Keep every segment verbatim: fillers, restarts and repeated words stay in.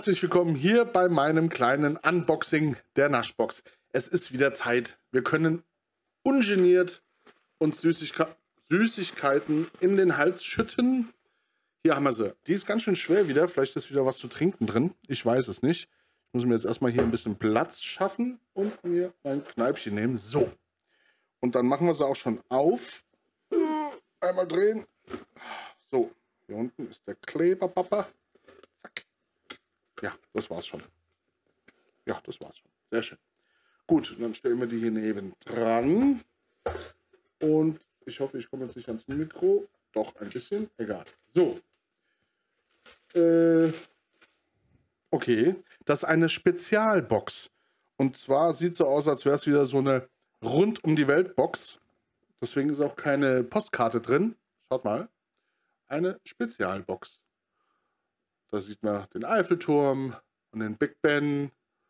Herzlich willkommen hier bei meinem kleinen Unboxing der Naschbox. Es ist wieder Zeit. Wir können ungeniert uns Süßigke Süßigkeiten in den Hals schütten. Hier haben wir sie. Die ist ganz schön schwer wieder. Vielleicht ist wieder was zu trinken drin. Ich weiß es nicht. Ich muss mir jetzt erstmal hier ein bisschen Platz schaffen und mir mein Kneipchen nehmen. So. Und dann machen wir sie auch schon auf. Einmal drehen. So. Hier unten ist der Kleber, Papa. Zack. Ja, das war's schon. Ja, das war's schon. Sehr schön. Gut, dann stellen wir die hier neben dran. Und ich hoffe, ich komme jetzt nicht ans Mikro. Doch, ein bisschen. Egal. So. Äh, okay. Das ist eine Spezialbox. Und zwar sieht es so aus, als wäre es wieder so eine Rund-um-die-Welt-Box. Deswegen ist auch keine Postkarte drin. Schaut mal. Eine Spezialbox. Da sieht man den Eiffelturm und den Big Ben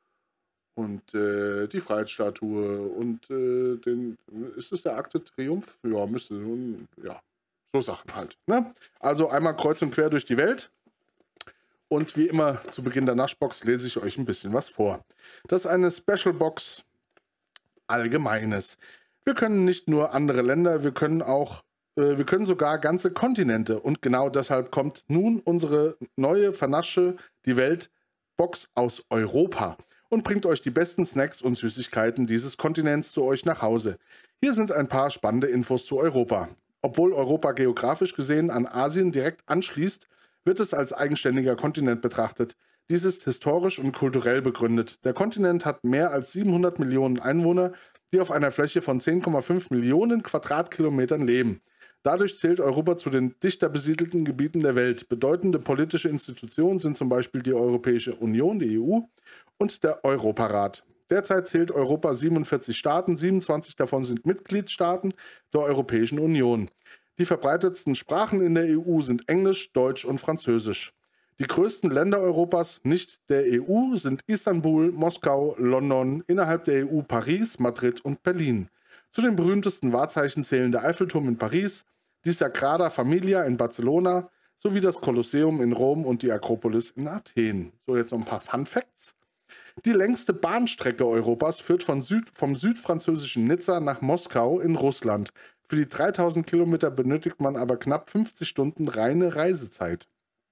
und äh, die Freiheitsstatue und äh, den, ist es der Arc de Triomphe? Ja, müsste, ja, so Sachen halt. Ne? Also einmal kreuz und quer durch die Welt. Und wie immer zu Beginn der Naschbox lese ich euch ein bisschen was vor. Das ist eine Special Box Allgemeines. Wir können nicht nur andere Länder, wir können auch Wir können sogar ganze Kontinente und genau deshalb kommt nun unsere neue Vernasche die Welt Box aus Europa und bringt euch die besten Snacks und Süßigkeiten dieses Kontinents zu euch nach Hause. Hier sind ein paar spannende Infos zu Europa. Obwohl Europa geografisch gesehen an Asien direkt anschließt, wird es als eigenständiger Kontinent betrachtet. Dies ist historisch und kulturell begründet. Der Kontinent hat mehr als siebenhundert Millionen Einwohner, die auf einer Fläche von zehn Komma fünf Millionen Quadratkilometern leben. Dadurch zählt Europa zu den dichter besiedelten Gebieten der Welt. Bedeutende politische Institutionen sind zum Beispiel die Europäische Union, die E U, und der Europarat. Derzeit zählt Europa siebenundvierzig Staaten, siebenundzwanzig davon sind Mitgliedstaaten der Europäischen Union. Die verbreitetsten Sprachen in der E U sind Englisch, Deutsch und Französisch. Die größten Länder Europas, nicht der E U, sind Istanbul, Moskau, London, innerhalb der E U Paris, Madrid und Berlin. Zu den berühmtesten Wahrzeichen zählen der Eiffelturm in Paris, die Sagrada Familia in Barcelona sowie das Kolosseum in Rom und die Akropolis in Athen. So, jetzt noch ein paar Fun Facts. Die längste Bahnstrecke Europas führt von Süd, vom südfranzösischen Nizza nach Moskau in Russland. Für die dreitausend Kilometer benötigt man aber knapp fünfzig Stunden reine Reisezeit.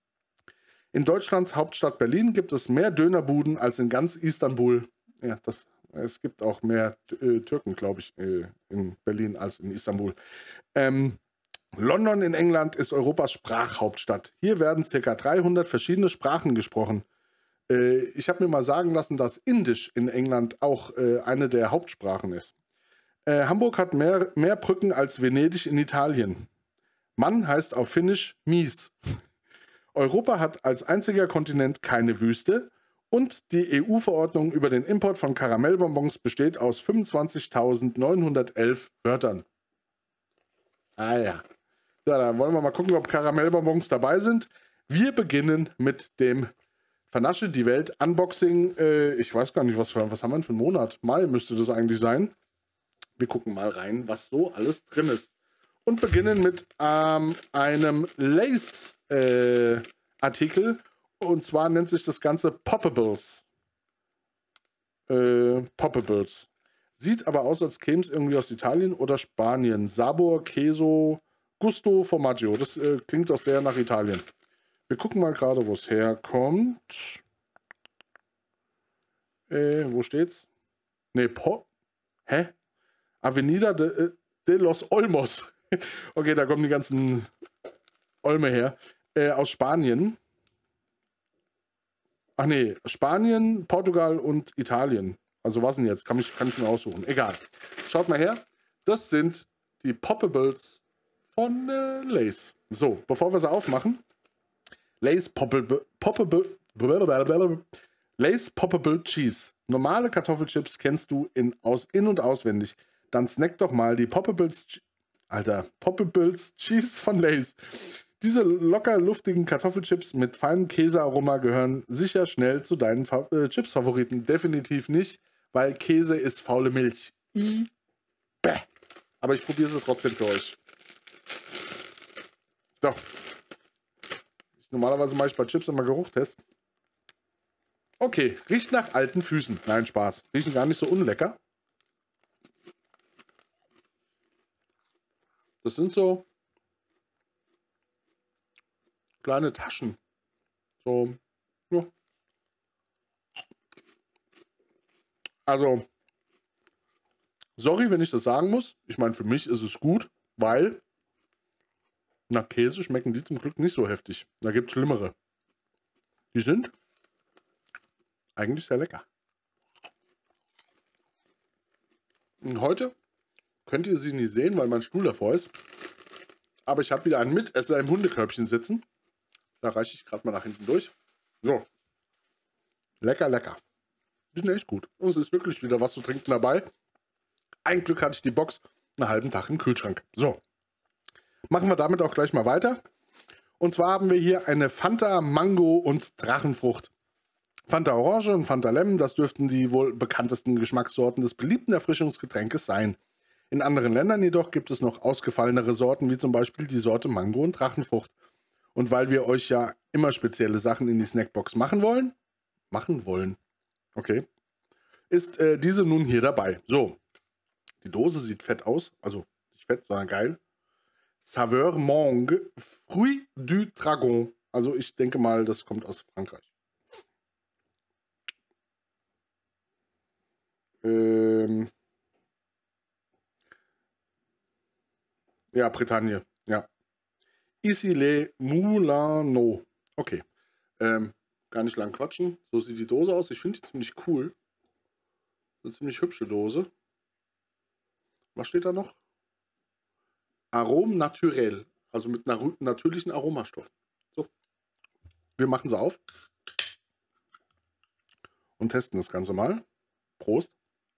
In Deutschlands Hauptstadt Berlin gibt es mehr Dönerbuden als in ganz Istanbul. Ja, das Es gibt auch mehr äh, Türken, glaube ich, äh, in Berlin als in Istanbul. Ähm, London in England ist Europas Sprachhauptstadt. Hier werden ca. dreihundert verschiedene Sprachen gesprochen. Äh, ich habe mir mal sagen lassen, dass Indisch in England auch äh, eine der Hauptsprachen ist. Äh, Hamburg hat mehr, mehr Brücken als Venedig in Italien. Mann heißt auf Finnisch Mies. Europa hat als einziger Kontinent keine Wüste. Und die E U-Verordnung über den Import von Karamellbonbons besteht aus fünfundzwanzigtausendneunhundertelf Wörtern. Ah ja. Ja, dann wollen wir mal gucken, ob Karamellbonbons dabei sind. Wir beginnen mit dem Vernasche die Welt Unboxing. Äh, ich weiß gar nicht, was, für, was haben wir für einen Monat? Mai müsste das eigentlich sein. Wir gucken mal rein, was so alles drin ist. Und beginnen mit ähm, einem Lace-Artikel. Äh, Und zwar nennt sich das Ganze Poppables. Äh, Poppables. Sieht aber aus, als käme es irgendwie aus Italien oder Spanien. Sabor, Queso, Gusto, Formaggio. Das äh, klingt doch sehr nach Italien. Wir gucken mal gerade, wo es herkommt. Äh, wo steht's? Ne, Pop. Hä? Avenida de, de los Olmos. Okay, da kommen die ganzen Olme her. Äh, aus Spanien. Ach nee, Spanien, Portugal und Italien. Also was denn jetzt? Kann ich, kann ich mir aussuchen. Egal. Schaut mal her. Das sind die Poppables von äh, Lace. So, bevor wir sie aufmachen. Lace Poppable, Poppable, Lace Poppable Cheese. Normale Kartoffelchips kennst du in, aus, in- und auswendig. Dann snack doch mal die Poppables, Alter, Poppables Cheese von Lace. Diese locker luftigen Kartoffelchips mit feinem Käsearoma gehören sicher schnell zu deinen Fa äh, Chips-Favoriten. Definitiv nicht, weil Käse ist faule Milch. I bäh. Aber ich probiere sie trotzdem für euch. So. Ich, normalerweise mache ich bei Chips immer Geruchtest. Okay, riecht nach alten Füßen. Nein, Spaß. Riechen gar nicht so unlecker. Das sind so kleine Taschen. So, ja. Also, sorry, wenn ich das sagen muss. Ich meine, für mich ist es gut, weil nach Käse schmecken die zum Glück nicht so heftig. Da gibt es schlimmere. Die sind eigentlich sehr lecker. Und heute könnt ihr sie nicht sehen, weil mein Stuhl davor ist. Aber ich habe wieder einen Mitesser im Hundekörbchen sitzen. Da reiche ich gerade mal nach hinten durch. So. Lecker, lecker. Die sind echt gut. Und es ist wirklich wieder was zu trinken dabei. Ein Glück hatte ich die Box einen halben Tag im Kühlschrank. So. Machen wir damit auch gleich mal weiter. Und zwar haben wir hier eine Fanta Mango und Drachenfrucht. Fanta Orange und Fanta Lemon, das dürften die wohl bekanntesten Geschmackssorten des beliebten Erfrischungsgetränkes sein. In anderen Ländern jedoch gibt es noch ausgefallenere Sorten, wie zum Beispiel die Sorte Mango und Drachenfrucht. Und weil wir euch ja immer spezielle Sachen in die Snackbox machen wollen, machen wollen, okay, ist äh, diese nun hier dabei. So, die Dose sieht fett aus, also nicht fett, sondern geil. Saveur Mangue, Fruit du Dragon. Also ich denke mal, das kommt aus Frankreich. Ähm ja, Bretagne, ja. Ici les Moulins. Okay. Ähm, gar nicht lang quatschen. So sieht die Dose aus. Ich finde die ziemlich cool. Eine ziemlich hübsche Dose. Was steht da noch? Arome naturel. Also mit einer natürlichen Aromastoffen. So. Wir machen sie auf. Und testen das Ganze mal. Prost.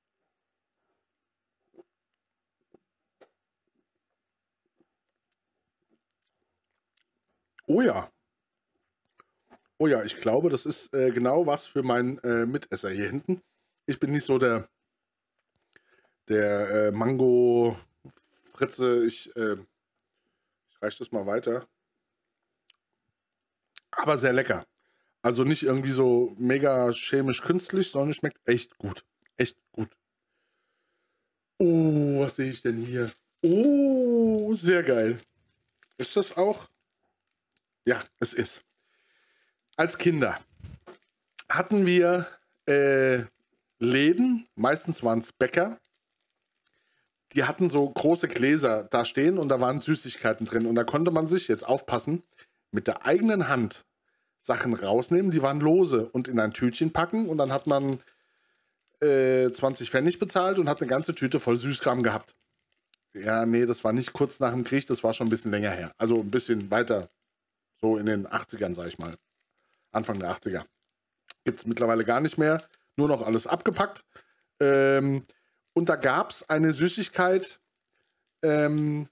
Oh ja. Oh ja, ich glaube, das ist äh, genau was für meinen äh, Mitesser hier hinten. Ich bin nicht so der, der äh, Mango-Fritze. Ich, äh, ich reiche das mal weiter. Aber sehr lecker. Also nicht irgendwie so mega chemisch-künstlich, sondern schmeckt echt gut. Echt gut. Oh, was sehe ich denn hier? Oh, sehr geil. Ist das auch? Ja, es ist. Als Kinder hatten wir äh, Läden, meistens waren es Bäcker, die hatten so große Gläser da stehen und da waren Süßigkeiten drin. Und da konnte man sich, jetzt aufpassen, mit der eigenen Hand Sachen rausnehmen, die waren lose und in ein Tütchen packen. Und dann hat man äh, zwanzig Pfennig bezahlt und hat eine ganze Tüte voll Süßkram gehabt. Ja, nee, das war nicht kurz nach dem Krieg, das war schon ein bisschen länger her. Also ein bisschen weiter, so in den achtzigern, sag ich mal. Anfang der achtziger. Gibt es mittlerweile gar nicht mehr. Nur noch alles abgepackt. Ähm, und da gab es eine Süßigkeit, ähm,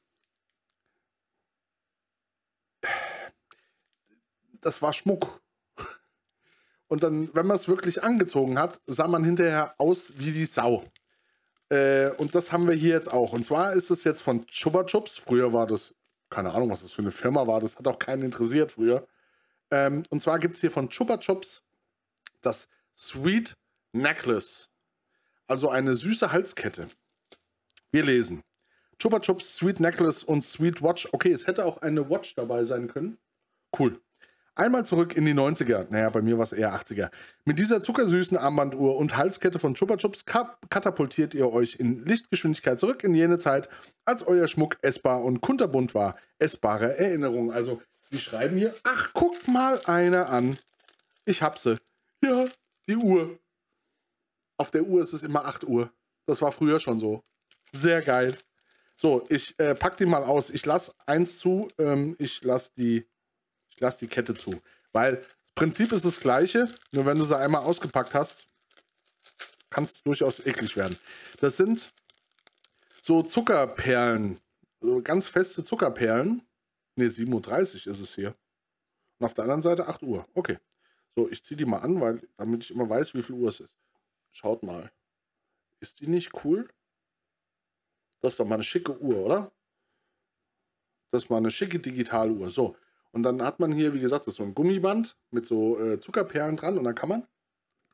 das war Schmuck. Und dann, wenn man es wirklich angezogen hat, sah man hinterher aus wie die Sau. Äh, und das haben wir hier jetzt auch. Und zwar ist es jetzt von Chupa Chups. Früher war das, keine Ahnung, was das für eine Firma war. Das hat auch keinen interessiert früher. Ähm, und zwar gibt es hier von Chupa Chups das Sweet Necklace. Also eine süße Halskette. Wir lesen. Chupa Chups, Sweet Necklace und Sweet Watch. Okay, es hätte auch eine Watch dabei sein können. Cool. Einmal zurück in die neunziger. Naja, bei mir war es eher achtziger. Mit dieser zuckersüßen Armbanduhr und Halskette von Chupa Chups katapultiert ihr euch in Lichtgeschwindigkeit zurück in jene Zeit, als euer Schmuck essbar und kunterbunt war. Essbare Erinnerung. Also, die schreiben hier, ach, guckt mal einer an. Ich hab sie. Ja, die Uhr. Auf der Uhr ist es immer acht Uhr. Das war früher schon so. Sehr geil. So, ich äh, pack die mal aus. Ich lasse eins zu. Ähm, ich lasse die, ich lass die Kette zu. Weil das Prinzip ist das gleiche. Nur wenn du sie einmal ausgepackt hast, kann es durchaus eklig werden. Das sind so Zuckerperlen. So ganz feste Zuckerperlen. Ne, sieben Uhr dreißig ist es hier. Und auf der anderen Seite acht Uhr. Okay. So, ich ziehe die mal an, weil, damit ich immer weiß, wie viel Uhr es ist. Schaut mal. Ist die nicht cool? Das ist doch mal eine schicke Uhr, oder? Das ist mal eine schicke Digitaluhr. So. Und dann hat man hier, wie gesagt, das ist so ein Gummiband mit so äh, Zuckerperlen dran und dann kann man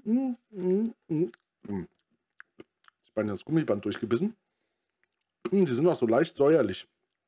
Mm, mm, mm, mm. Ich habe das Gummiband durchgebissen. Mm, die sind auch so leicht säuerlich.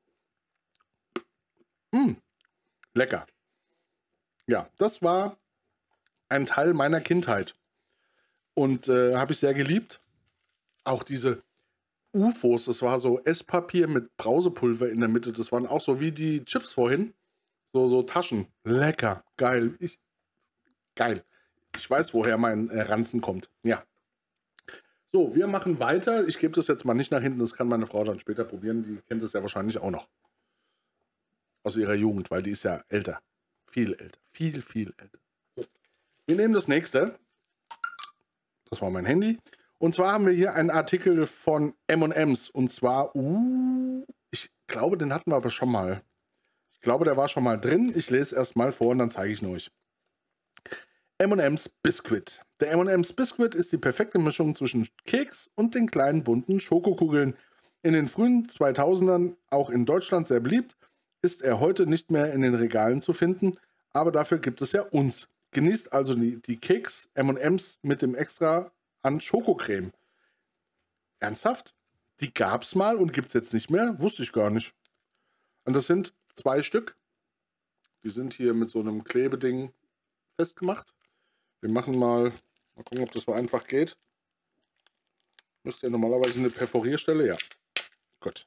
Mm, lecker. Ja, das war ein Teil meiner Kindheit. Und äh, habe ich sehr geliebt. Auch diese U F Os, das war so Esspapier mit Brausepulver in der Mitte. Das waren auch so wie die Chips vorhin. So, so Taschen. Lecker. Geil. Ich, geil. Ich weiß, woher mein äh, Ranzen kommt. Ja. So, wir machen weiter. Ich gebe das jetzt mal nicht nach hinten. Das kann meine Frau dann später probieren. Die kennt das ja wahrscheinlich auch noch. Aus ihrer Jugend, weil die ist ja älter. Viel älter. Viel, viel älter. So. Wir nehmen das nächste. Das war mein Handy. Und zwar haben wir hier einen Artikel von M und M's. Und zwar, uh, ich glaube, den hatten wir aber schon mal. Ich glaube, der war schon mal drin. Ich lese erst mal vor und dann zeige ich ihn euch. M und M's Biscuit. Der M und M's Biscuit ist die perfekte Mischung zwischen Keks und den kleinen bunten Schokokugeln. In den frühen zweitausendern auch in Deutschland sehr beliebt, ist er heute nicht mehr in den Regalen zu finden, aber dafür gibt es ja uns. Genießt also die, die Keks M und M's mit dem Extra an Schokocreme. Ernsthaft? Die gab's mal und gibt's jetzt nicht mehr? Wusste ich gar nicht. Und das sind zwei Stück. Die sind hier mit so einem Klebeding festgemacht. Wir machen mal, mal gucken, ob das so einfach geht. Müsste ja normalerweise eine Perforierstelle, ja. Gut.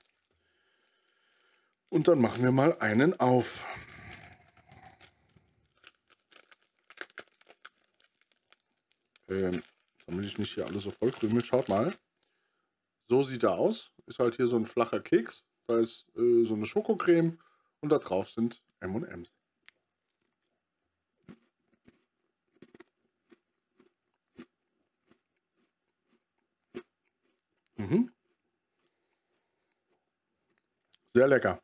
Und dann machen wir mal einen auf. Ähm, damit ich nicht hier alles so voll krümel. Schaut mal. So sieht er aus. Ist halt hier so ein flacher Keks. Da ist äh, so eine Schokocreme und da drauf sind M und M's. Mhm. Sehr lecker.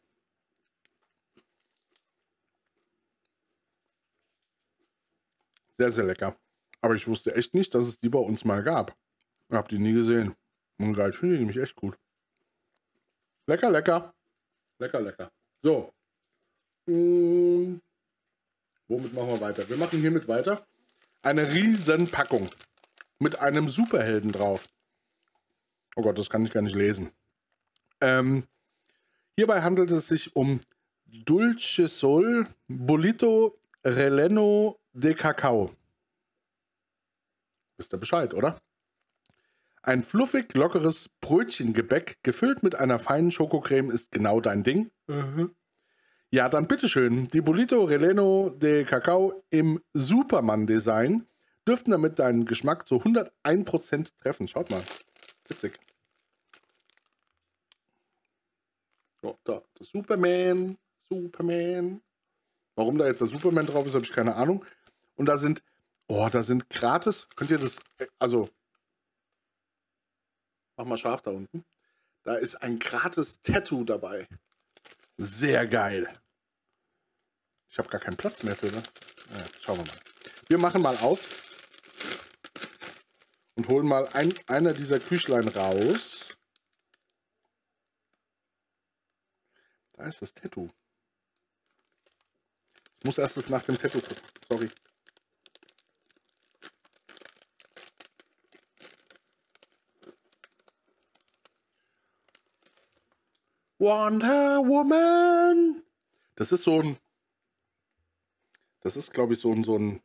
Sehr, sehr lecker. Aber ich wusste echt nicht, dass es die bei uns mal gab. Ich habe die nie gesehen. Und geil, finde ich nämlich echt gut. Lecker, lecker. Lecker, lecker. So. Hm, womit machen wir weiter? Wir machen hiermit weiter. Eine riesen Packung. Mit einem Superhelden drauf. Oh Gott, das kann ich gar nicht lesen. Ähm, hierbei handelt es sich um Dulce Sol Bolito Releno de Cacao. Wisst ihr Bescheid, oder? Ein fluffig, lockeres Brötchengebäck, gefüllt mit einer feinen Schokocreme, ist genau dein Ding. Mhm. Ja, dann bitteschön. Die Bolito Releno de Cacao im Superman-Design dürften damit deinen Geschmack zu hundertein Prozent treffen. Schaut mal. Witzig. So, da, der Superman. Superman. Warum da jetzt der Superman drauf ist, habe ich keine Ahnung. Und da sind, oh, da sind gratis, könnt ihr das, also, mach mal scharf da unten. Da ist ein gratis Tattoo dabei. Sehr geil. Ich habe gar keinen Platz mehr für, ne? Ja, schauen wir mal. Wir machen mal auf und holen mal ein, einer dieser Küchlein raus. Da ist das Tattoo. Ich muss erst das nach dem Tattoo gucken. Sorry. Wonder Woman. Das ist so ein. Das ist, glaube ich, so ein. So ein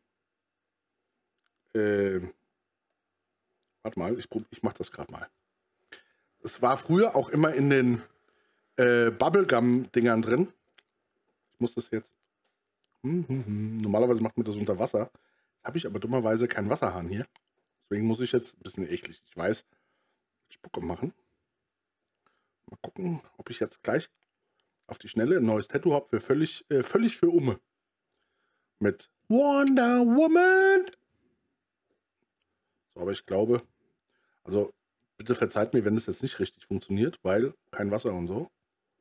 äh, warte mal, ich, ich mache das gerade mal. Es war früher auch immer in den äh, Bubblegum-Dingern drin. Ich muss das jetzt. Hm, hm, hm. Normalerweise macht man das unter Wasser. Habe ich aber dummerweise keinen Wasserhahn hier. Deswegen muss ich jetzt, ein bisschen eklig, ich weiß, Spucke machen. Mal gucken, ob ich jetzt gleich auf die Schnelle ein neues Tattoo habe für völlig, äh, völlig für Umme. Mit Wonder Woman. So, aber ich glaube, also bitte verzeiht mir, wenn das jetzt nicht richtig funktioniert, weil kein Wasser und so.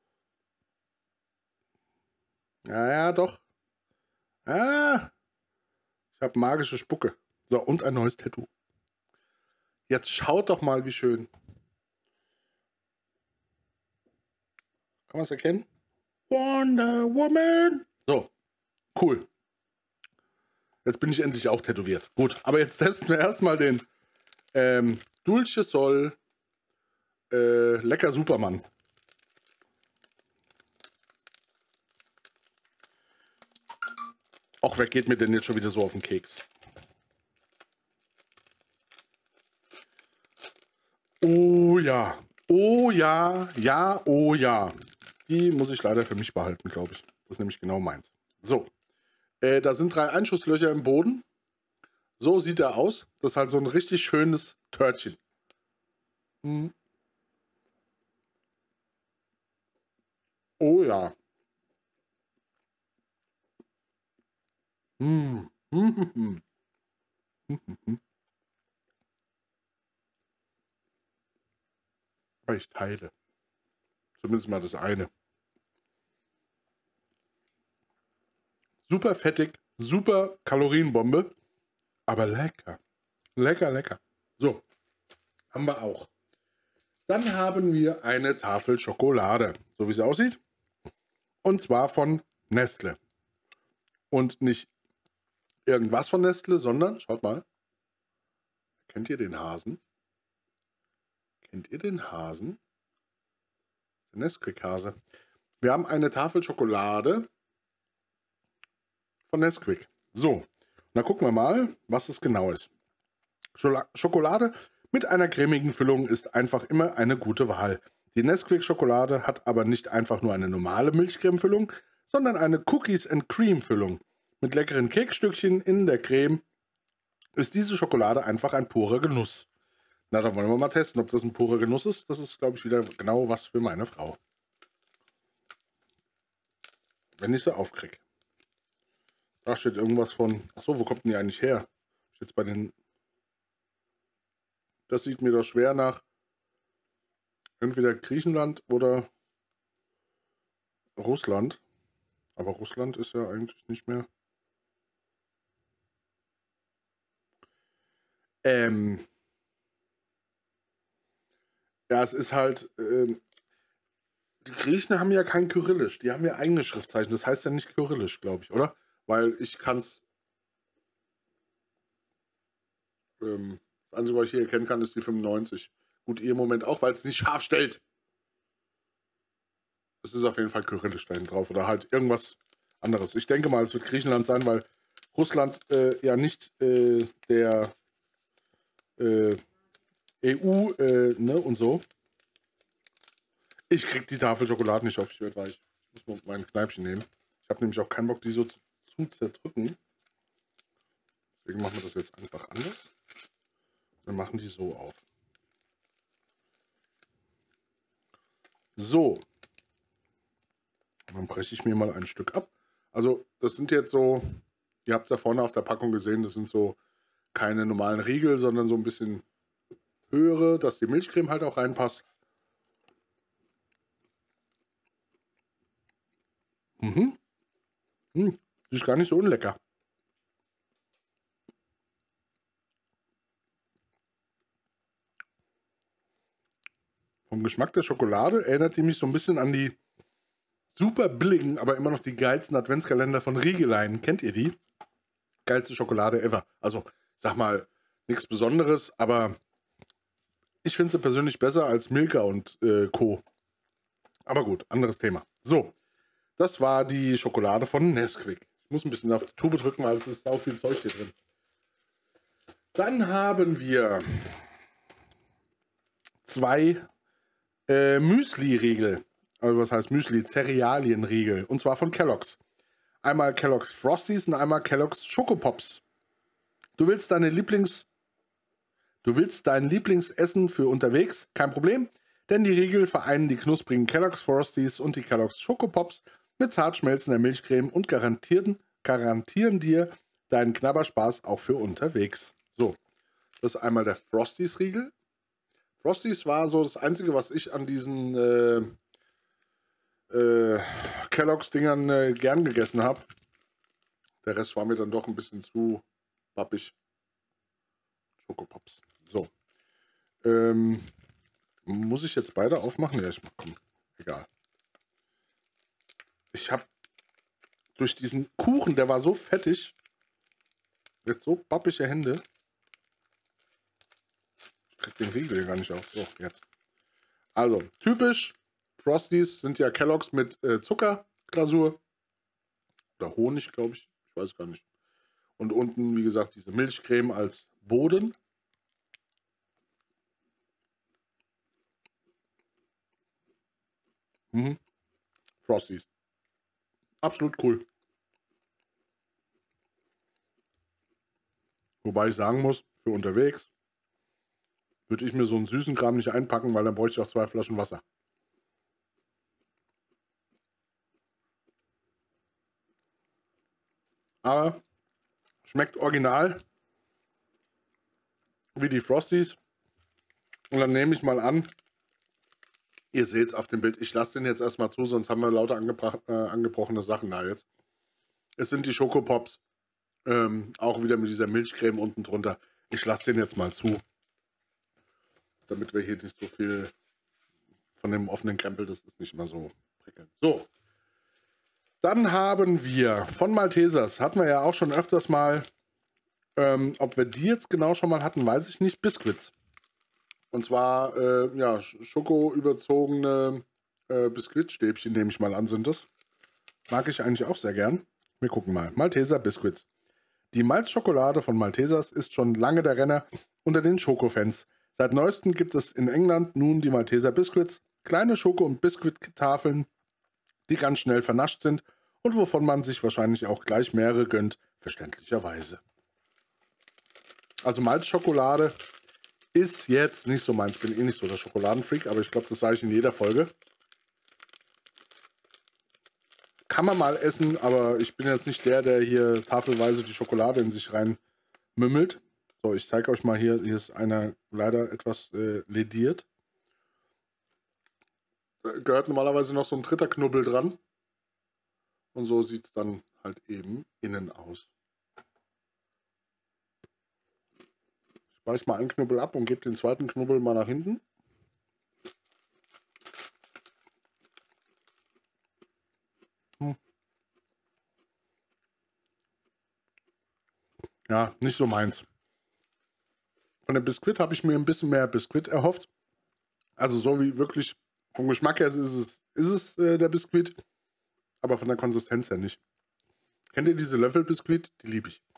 Ja, ja, doch. Ah, ich habe magische Spucke. So, und ein neues Tattoo. Jetzt schaut doch mal, wie schön. Kann man es erkennen? Wonder Woman. So, cool. Jetzt bin ich endlich auch tätowiert. Gut, aber jetzt testen wir erstmal den ähm, Dulce Sol äh, Lecker Superman. Auch wer geht mir denn jetzt schon wieder so auf den Keks? Oh ja, oh ja, ja, oh ja. Die muss ich leider für mich behalten, glaube ich. Das ist nämlich genau meins. So, äh, da sind drei Einschusslöcher im Boden. So sieht er aus. Das ist halt so ein richtig schönes Törtchen. Hm. Oh ja. Hm. Hm, hm, hm. Hm, hm. Aber ich teile. Zumindest mal das eine. Super fettig, super Kalorienbombe. Aber lecker. Lecker, lecker. So, haben wir auch. Dann haben wir eine Tafel Schokolade, so wie sie aussieht. Und zwar von Nestle. Und nicht irgendwas von Nestle, sondern, schaut mal, kennt ihr den Hasen? Kennt ihr den Hasen? Der Nesquik-Hase. Wir haben eine Tafel Schokolade von Nesquik. So, dann gucken wir mal, was es genau ist. Schokolade mit einer cremigen Füllung ist einfach immer eine gute Wahl. Die Nesquik-Schokolade hat aber nicht einfach nur eine normale Milchcreme-Füllung, sondern eine Cookies-and-Cream-Füllung. Mit leckeren Kekstückchen in der Creme ist diese Schokolade einfach ein purer Genuss. Na, dann wollen wir mal testen, ob das ein purer Genuss ist. Das ist, glaube ich, wieder genau was für meine Frau. Wenn ich sie aufkriege. Da steht irgendwas von... Achso, wo kommt denn die eigentlich her? Jetzt bei den... Das sieht mir doch schwer nach entweder Griechenland oder Russland. Aber Russland ist ja eigentlich nicht mehr... Ähm... Ja, es ist halt... Ähm, die Griechen haben ja kein Kyrillisch. Die haben ja eigene Schriftzeichen. Das heißt ja nicht Kyrillisch, glaube ich, oder? Weil ich kann es... Ähm, das Einzige, was ich hier erkennen kann, ist die fünfundneunzig. Gut, ihr im Moment auch, weil es nicht scharf stellt. Es ist auf jeden Fall Kyrillisch da hinten drauf. Oder halt irgendwas anderes. Ich denke mal, es wird Griechenland sein, weil Russland äh, ja nicht äh, der äh, E U äh, ne, und so. Ich krieg die Tafel Schokolade nicht auf. Ich werde weich. Ich muss mal mein Kneipchen nehmen. Ich habe nämlich auch keinen Bock, die so zu, zu zerdrücken. Deswegen machen wir das jetzt einfach anders. Wir machen die so auf. So. Dann breche ich mir mal ein Stück ab. Also das sind jetzt so, ihr habt es ja vorne auf der Packung gesehen, das sind so keine normalen Riegel, sondern so ein bisschen höhere, dass die Milchcreme halt auch reinpasst. Mhm. Hm. Die ist gar nicht so unlecker. Vom Geschmack der Schokolade erinnert die mich so ein bisschen an die super billigen, aber immer noch die geilsten Adventskalender von Riegelein. Kennt ihr die? Geilste Schokolade ever. Also, sag mal, nichts Besonderes, aber ich finde sie persönlich besser als Milka und äh, Co. Aber gut, anderes Thema. So, das war die Schokolade von Nesquik. Ich muss ein bisschen auf die Tube drücken, weil es ist sau viel Zeug hier drin. Dann haben wir zwei äh, Müsli-Riegel. Also was heißt Müsli? Cerealienriegel. Und zwar von Kellogg's. Einmal Kellogg's Frosties und einmal Kellogg's Schokopops. Du willst deine Lieblings... Du willst dein Lieblingsessen für unterwegs? Kein Problem, denn die Riegel vereinen die knusprigen Kellogg's Frosties und die Kellogg's Schokopops mit zart schmelzender Milchcreme und garantieren, garantieren dir deinen Knabberspaß auch für unterwegs. So, das ist einmal der Frosties-Riegel. Frosties war so das Einzige, was ich an diesen äh, äh, Kellogg's-Dingern äh, gern gegessen habe. Der Rest war mir dann doch ein bisschen zu pappig. Schokopops. So. Ähm, muss ich jetzt beide aufmachen? Ja, ich mach, komm, egal. Ich habe durch diesen Kuchen, der war so fettig, jetzt so pappige Hände. Ich krieg den Riegel hier gar nicht auf. So, jetzt. Also, typisch. Frosties sind ja Kellogg's mit äh, Zuckerglasur. Oder Honig, glaube ich. Ich weiß gar nicht. Und unten, wie gesagt, diese Milchcreme als Boden. Mhm. Frosties. Absolut cool. Wobei ich sagen muss, für unterwegs würde ich mir so einen süßen Kram nicht einpacken, weil dann bräuchte ich auch zwei Flaschen Wasser. Aber schmeckt original wie die Frosties. Und dann nehme ich mal an, ihr seht es auf dem Bild, ich lasse den jetzt erstmal zu, sonst haben wir lauter äh, angebrochene Sachen da jetzt. Es sind die Schokopops, ähm, auch wieder mit dieser Milchcreme unten drunter. Ich lasse den jetzt mal zu, damit wir hier nicht so viel von dem offenen Krempel, das ist nicht mal so prickelnd. So, dann haben wir von Maltesers, hatten wir ja auch schon öfters mal, ähm, ob wir die jetzt genau schon mal hatten, weiß ich nicht, Biscuits. Und zwar, äh, ja, Schoko überzogene äh, Biskuitstäbchen, nehme ich mal an, sind das. Mag ich eigentlich auch sehr gern. Wir gucken mal. Malteser Biscuits. Die Malzschokolade von Maltesers ist schon lange der Renner unter den Schokofans. Seit neuestem gibt es in England nun die Malteser Biscuits, kleine Schoko- und Biskuittafeln, die ganz schnell vernascht sind und wovon man sich wahrscheinlich auch gleich mehrere gönnt, verständlicherweise. Also Malzschokolade ist jetzt nicht so meins. Ich bin eh nicht so der Schokoladenfreak, aber ich glaube, das sage ich in jeder Folge. Kann man mal essen, aber ich bin jetzt nicht der, der hier tafelweise die Schokolade in sich rein mümmelt. So, ich zeige euch mal hier. Hier ist einer leider etwas äh, lediert. Da gehört normalerweise noch so ein dritter Knubbel dran. Und so sieht es dann halt eben innen aus. Ich weiche mal einen Knubbel ab und gebe den zweiten Knubbel mal nach hinten. Hm. Ja, nicht so meins. Von dem Biskuit habe ich mir ein bisschen mehr Biskuit erhofft. Also so wie wirklich vom Geschmack her ist es, ist es äh, der Biskuit, aber von der Konsistenz her nicht. Kennt ihr diese Löffelbiskuit? Die liebe ich.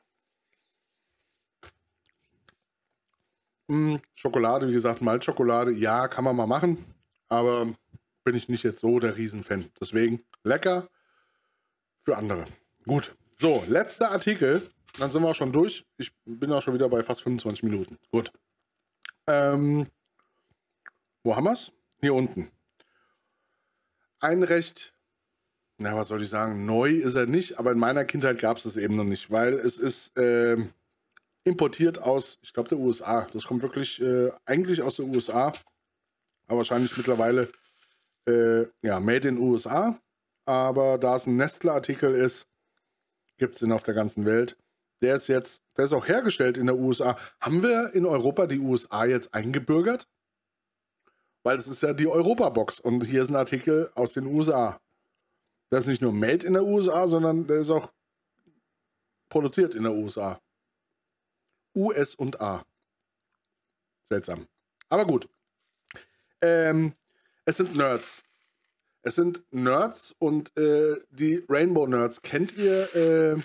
Mm, Schokolade, wie gesagt, Malzschokolade, ja, kann man mal machen, aber bin ich nicht jetzt so der Riesenfan. Deswegen lecker für andere. Gut, so, letzter Artikel. Dann sind wir auch schon durch. Ich bin auch schon wieder bei fast fünfundzwanzig Minuten. Gut. Ähm, wo haben wir es? Hier unten. Ein recht, na, was soll ich sagen, neu ist er nicht, aber in meiner Kindheit gab es das eben noch nicht, weil es ist äh, importiert aus, ich glaube, der U S A. Das kommt wirklich äh, eigentlich aus der U S A, aber wahrscheinlich mittlerweile äh, ja, made in U S A. Aber da es ein Nestle-Artikel ist, gibt es ihn auf der ganzen Welt. Der ist jetzt, der ist auch hergestellt in der U S A. Haben wir in Europa die U S A jetzt eingebürgert? Weil es ist ja die Europa-Box und hier ist ein Artikel aus den U S A. Der ist nicht nur made in der U S A, sondern der ist auch produziert in der U S A. U S und A. Seltsam. Aber gut. Ähm, es sind Nerds. Es sind Nerds und äh, die Rainbow Nerds. Kennt ihr, äh,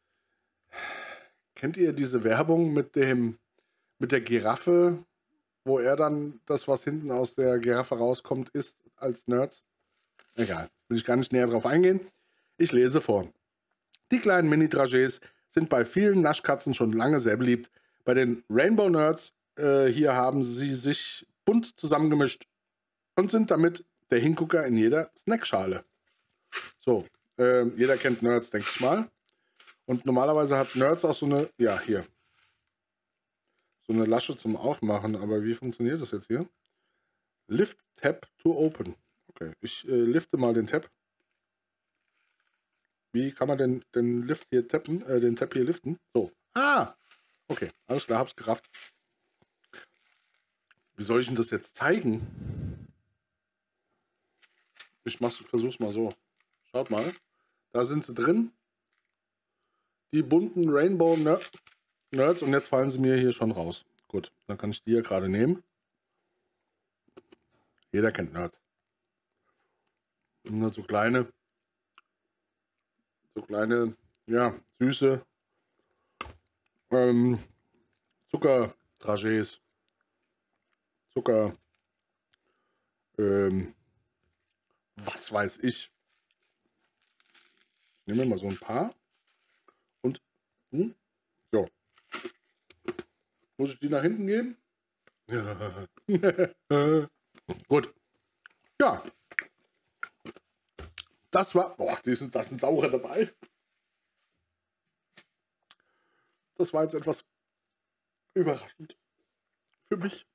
kennt ihr diese Werbung mit dem, mit der Giraffe, wo er dann das, was hinten aus der Giraffe rauskommt, isst als Nerds? Egal, will ich gar nicht näher drauf eingehen. Ich lese vor. Die kleinen Mini-Dragés sind bei vielen Naschkatzen schon lange sehr beliebt. Bei den Rainbow Nerds äh, hier haben sie sich bunt zusammengemischt und sind damit der Hingucker in jeder Snackschale. So, äh, jeder kennt Nerds, denke ich mal. Und normalerweise hat Nerds auch so eine, ja, hier, so eine Lasche zum Aufmachen. Aber wie funktioniert das jetzt hier? Lift Tab to Open. Okay, ich äh, lifte mal den Tab. Wie kann man denn den Lift hier tappen, äh, den Tab hier liften? So. Ah! Okay, alles klar, hab's gerafft. Wie soll ich denn das jetzt zeigen? Ich mach's, versuch's mal so. Schaut mal. Da sind sie drin. Die bunten Rainbow Nerds. Nerds und jetzt fallen sie mir hier schon raus. Gut, dann kann ich die hier gerade nehmen. Jeder kennt Nerds. Nur so kleine, so kleine, ja, süße ähm, Zuckerdragés. Zucker, ähm, was weiß ich. Ich nehme mal so ein paar und hm, so. Muss ich die nach hinten geben? Ja. Gut. Ja. Das war, boah, die sind, das sind saure dabei. Das war jetzt etwas überraschend für mich.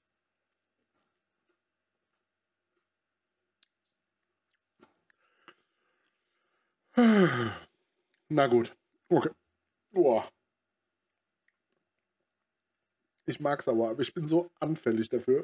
Na gut. Okay. Boah. Ich mag es aber, aber ich bin so anfällig dafür.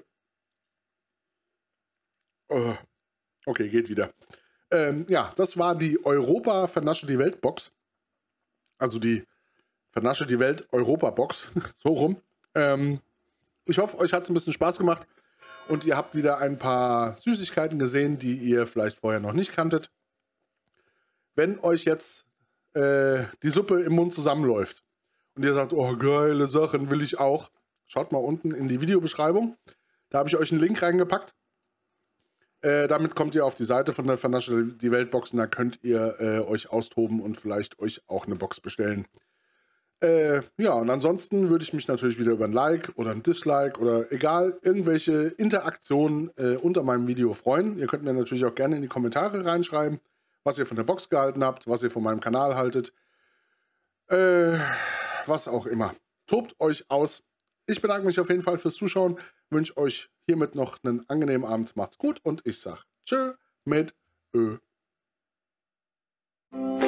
Oh. Okay, geht wieder. Ähm, ja, das war die Europa Vernasche die Welt Box. Also die Vernasche die Welt Europa Box. So rum. Ähm, ich hoffe, euch hat es ein bisschen Spaß gemacht und ihr habt wieder ein paar Süßigkeiten gesehen, die ihr vielleicht vorher noch nicht kanntet. Wenn euch jetzt äh, die Suppe im Mund zusammenläuft und ihr sagt, oh, geile Sachen, will ich auch, schaut mal unten in die Videobeschreibung. Da habe ich euch einen Link reingepackt. Äh, damit kommt ihr auf die Seite von der Vernasche die Welt Box und da könnt ihr äh, euch austoben und vielleicht euch auch eine Box bestellen. Äh, ja, und ansonsten würde ich mich natürlich wieder über ein Like oder ein Dislike oder egal, irgendwelche Interaktionen äh, unter meinem Video freuen. Ihr könnt mir natürlich auch gerne in die Kommentare reinschreiben, was ihr von der Box gehalten habt, was ihr von meinem Kanal haltet. Äh, was auch immer. Tobt euch aus. Ich bedanke mich auf jeden Fall fürs Zuschauen. Wünsche euch hiermit noch einen angenehmen Abend. Macht's gut und ich sag tschö mit Ö.